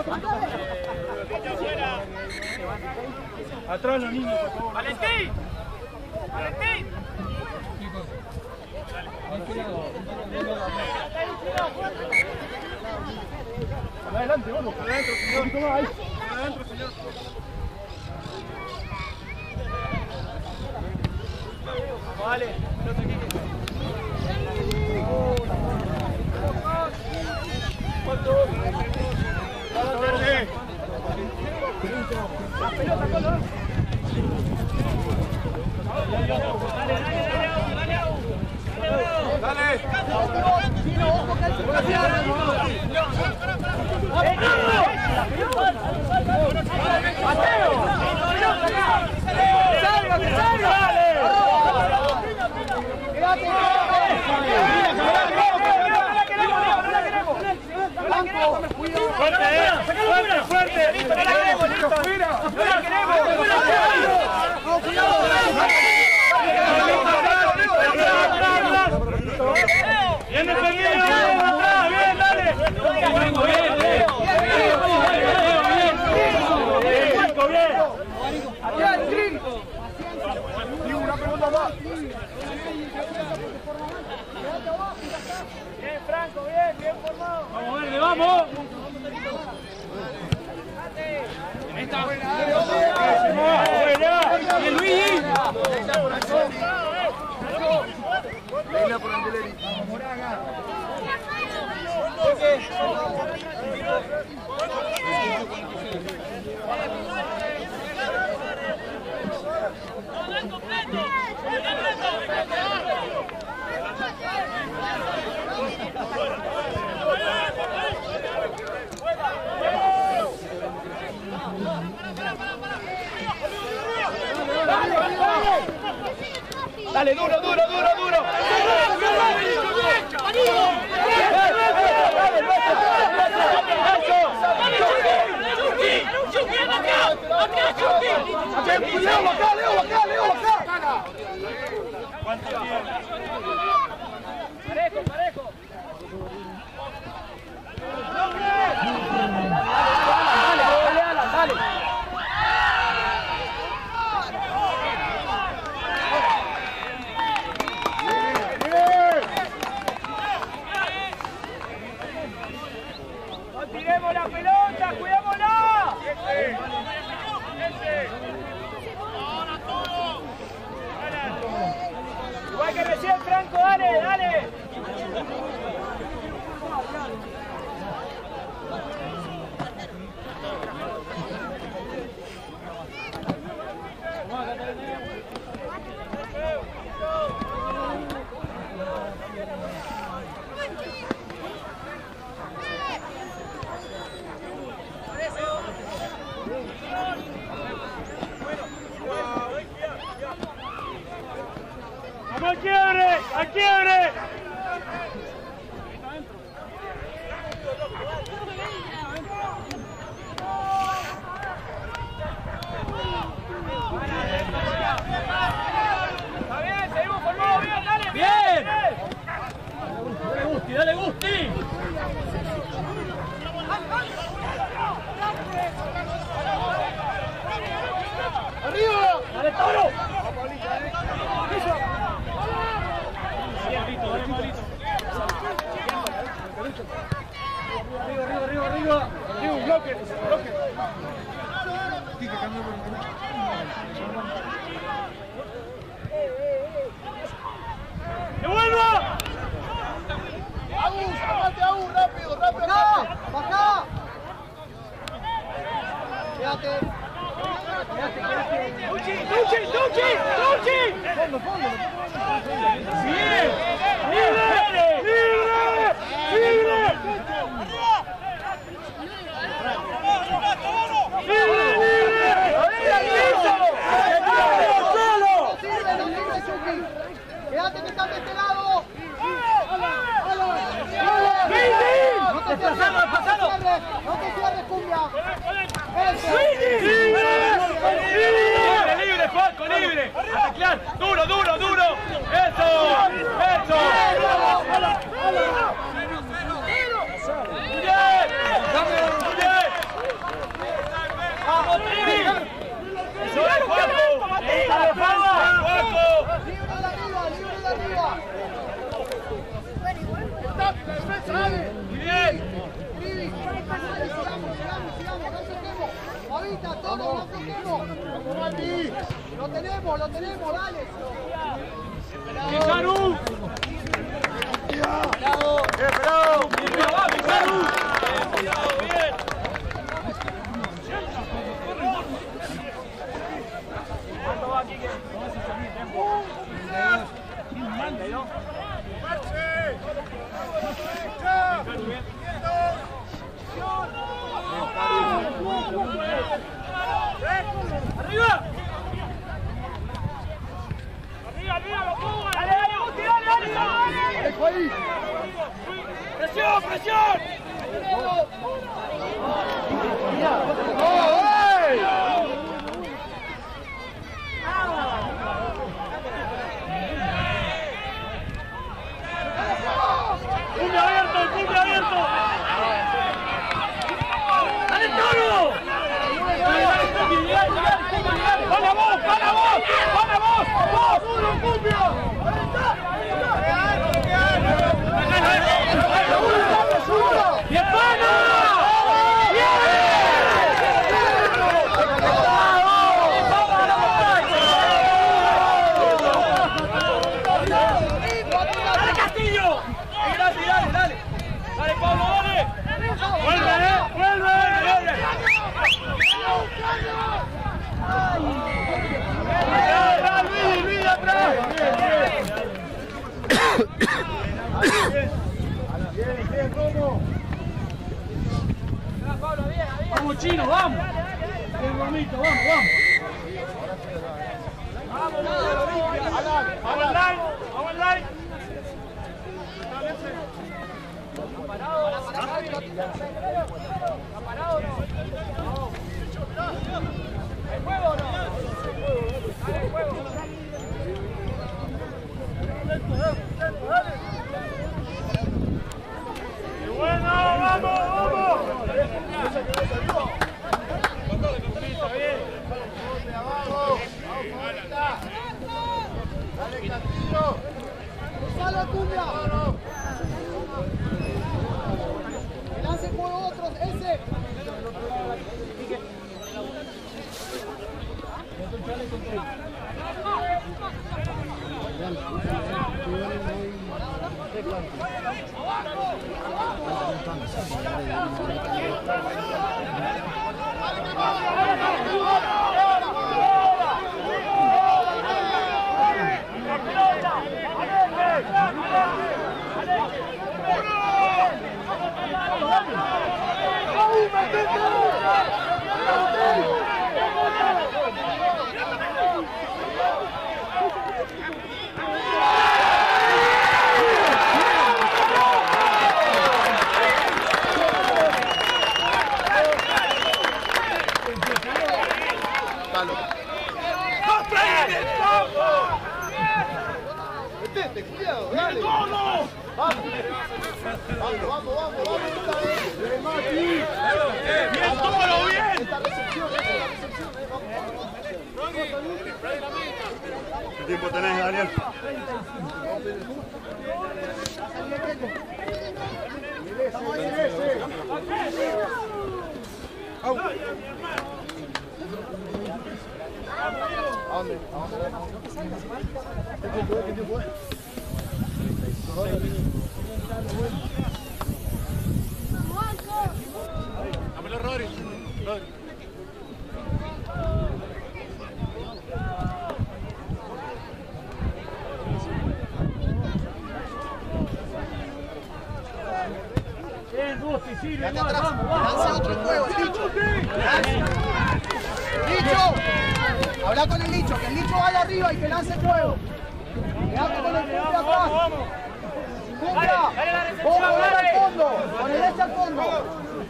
Atrás los niños, por favor. ¡Valentín! ¡Valentín! Adelante, vamos. Adentro, señor. Toma ahí. Adentro, señor. Vale, pelota aquí. ¿Cuánto? Verde. La pelota con los... Dale, dale, dale, dale, Fuerte, fuerte, no la queremos, listo, no la queremos. Bien defendido, atrás, bien, dale. Bien, bien, bien. Una pregunta más. Bien, Franco, bien, bien formado. Vamos, verde, vamos. Esta. Bien, Luigi. Venga por Angeleri. Dale, duro, duro, duro, duro. Leo, acá, Leo, acá, Leo, acá. ¿Cuánto tiempo? Parejo, parejo. Dale, Alan, dale. No tiremos la pelota, cuidámosla. Ese. Ese. Ahora todo. Igual que recién, Franco, dale, dale. ¡Vamos al quiebre! ¡Al quiebre! Está arriba. Digo, bloque, bloque. ¡Que vuelva! ¡Agus! ¡Sacate, Agus! ¡Rápido, rápido! ¡Bajá! ¡Bajá! Quédate. Quédate, quédate. ¡Luchi, Luchi, Luchi! ¡Luchi! Fondo, fondo. ¡Bien! ¡Libre! ¡Libre! ¡Libre! ¡Libre, libre! No sirve, no sirve, Chucky. Quédate que está de este lado. No te cierres, no te cierres, no te cierres, cumbia. Eso. ¡Libre, libre, Juanco, libre! ¡A teclear! ¡Duro, duro, duro! ¡Eso! ¡Eso! ¡Muy bien! ¡Muy bien! ¡Vamos, Trivi! ¡Eso es, Juanco! ¡Dale, Juanco! ¡Juanco! Libre de arriba, libre de arriba. ¡Muy bien! Trivi, sigamos, sigamos, sigamos, no toquemos. Ahorita, todo, no toquemos. Lo tenemos, lo tenemos, dale. ¡Picaru! Bravo. ¡Bien, bravo! ¡Bien, va, Picaru! ¡Bien! ¿Cuánto va, Quique? ¡Arriba! ¡Arriba, arriba, lo pongo! ¡Dale, dale, Gusti, dale, dale, dale! Dejo ahí. ¡Presión, presión! ¡Puño abierto, puño abierto! ¡Dale, Toro! ¡Para vos, para vos! ¡Para vos! ¡Vos! ¡Uno, cumbia! ¡Bien, pana! ¡Dale, Castillo! ¡Dale, dale, dale! ¡Dale, Pablo, dale! ¡Vuelve, eh! ¡Vuelve! ¡Vuelve! ¡Atrás, Luis! ¡Luis, atrás! Bien, bien, ¿cómo? ¡Vamos, Chino, vamos! ¡Bien, Romito, vamos, vamos! ¡Vamos, online! ¡Vamos, online! ¿Está parado o no? ¿Hay juego o no? Dale, juego. ¡Qué bueno! ¡Vamos, vamos! Dale, Castillo. ¡Sale, cumbia! ¡Que lance por otros! ¡Ese! Metete, cuidado, dale. Vamos, vamos, vamos, vamos, vamos, esta vez. Bien, Mati. Bien, tómalo, bien. Esta recepción, esta recepción. ¿Qué tiempo tenés, Daniel? Estamos ahí, ese. Au. ¿A dónde? ¿A dónde? ¿Qué tiempo es? ¿Qué tiempo es? Dámelo, Rodri. Rodri. Bien, Gusti, sí, Quédate atrás. Lance otro juego, el Licho. ¡Licho! Habla con el Licho, que el Licho vaya arriba y que lance el juego. Quédate con el Cumbra atrás. Cumbra, vos jugar al fondo, con el este al fondo.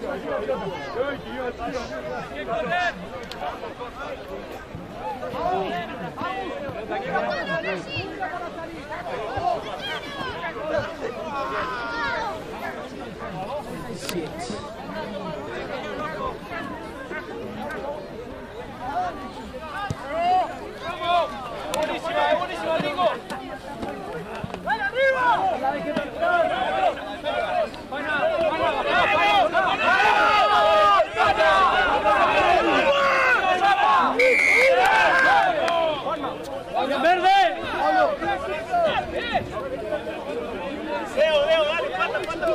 Buenísima, buenísima, Nico. ¡Vale, arriba! ¡Verde! Leo, Leo, dale, pata, pata.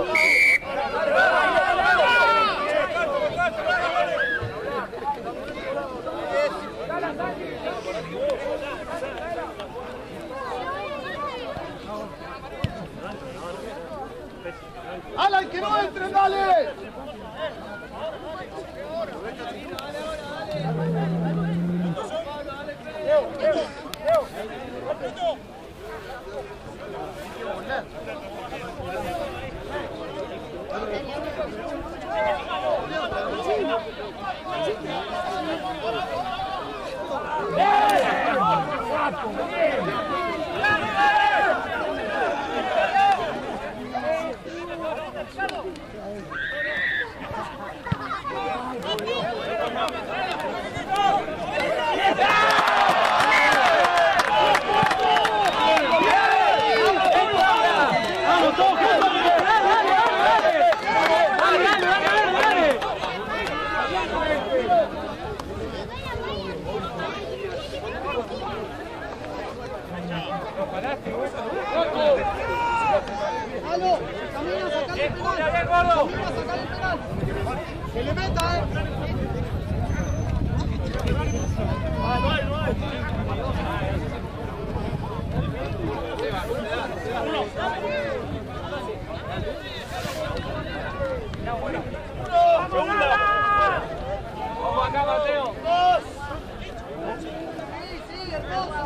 ¡Alan, que no entren, dale! ¡Halo! ¡Camina a sacarle el penal! ¡Camina a sacarle el penal! ¡Que le meta, eh! No hay, no hay. Vamos acá, Mateo. Dos. Sí, sí, hermosa.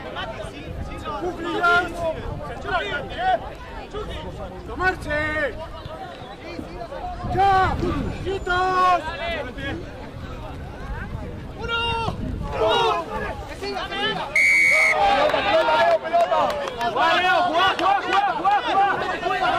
¡Tomarse! ¡Ya! ¡Quitos! ¡Uno! ¡Dos! ¡Que siga, que siga! ¡Pelota, pelota, Leo, pelota! ¡Va, Leo! ¡Jugá, jugá, jugá, jugá!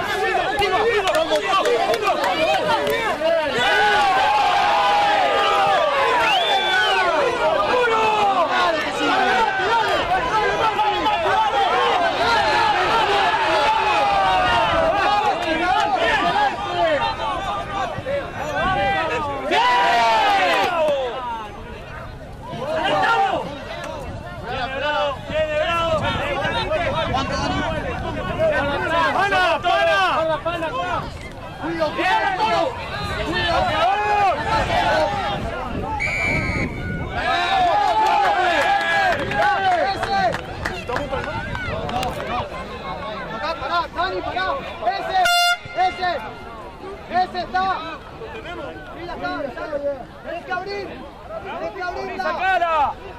Dani, pará. Ese, ese, ese está. Sí, ya está, ya está. Tenés que abrir, tenés que abrir. ¡Sacala!